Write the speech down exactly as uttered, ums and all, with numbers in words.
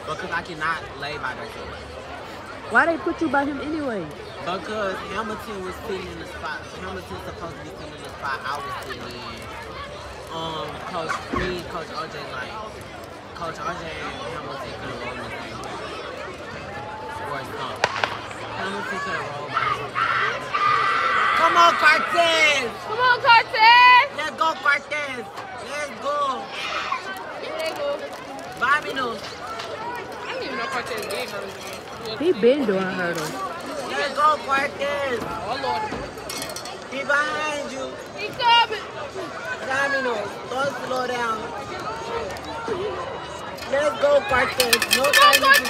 because I cannot lay by that kid. Why they put you by him anyway? Because Hamilton was sitting in the spot. Hamilton's supposed to be sitting in the spot I was sitting in. Um, Coach me, Coach O J, like, Coach O J and Hamilton could have rolled in the same way. Or something. Hamilton could have rolled by himself. Come on, Cortez! Come on, Cortez! Let's go, Cortez! Let's go! There you go. Bobby knows. I didn't even know Cortez did hurt. He been doing hurdles. Let's go, Cortez! Oh, Lord. He behind you. He coming. Bobby knows. Don't slow down. Let's go, Cortez. No Come on, time to